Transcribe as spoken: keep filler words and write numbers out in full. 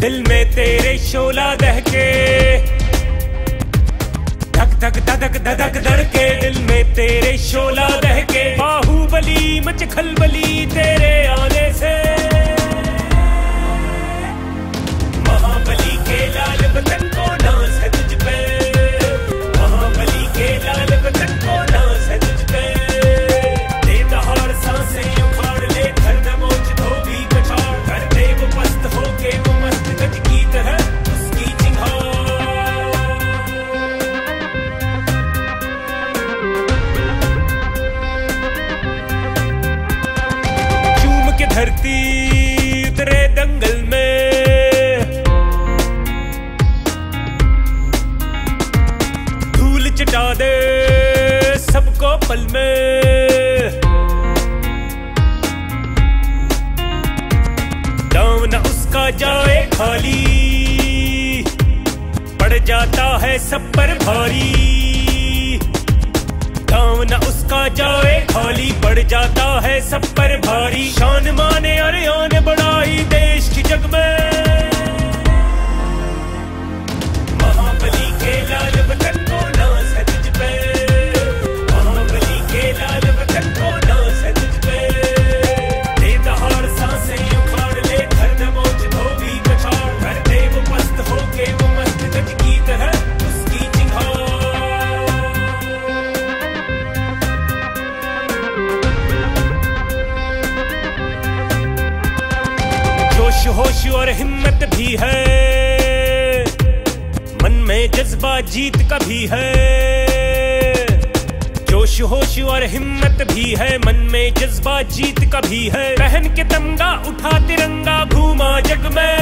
दिल में तेरे शोला दहके, धक धक धक धक धड़के, दिल में तेरे शोला दहके। बाहुबली मच खलबली तेरे आने से, महाबली के लाल बदन को नाज है तुझ पे, महाबली के लाल बदन को नाज है तुझ पे। बेदहार सांसें उखाड़ ले, धर दबोच धोबी पछाड़, कर दे वो मस्त होके वो मस्त गज की तरह उसकी चिंगार। चूम के धरती उतरे दंगल में, धूल चटा दे सबको पल में। दाम न उसका जाए खाली, पड़ जाता है सब पर भारी। दाम न उसका जाए खाली, पड़ जाता है सब पर भारी। शान माने अरे आने बढ़ाई देश की जग में, महाबली के लाल बदन को नाज है तुझ पे, महाबली के लाल बदन को नाज है तुझ पे। बेदहार सांसें उखाड़ ले, धर दबोच धोबी पछाड़, कर दे वो मस्त होके वो मस्त गज की तरह उसकी चिंगार। जोश होश और हिम्मत भी है, मन में जज्बा जीत का भी है। जोश होश और हिम्मत भी है, मन में जज्बा जीत का भी है। पहन के तमगा उठा तिरंगा घूमा जग में,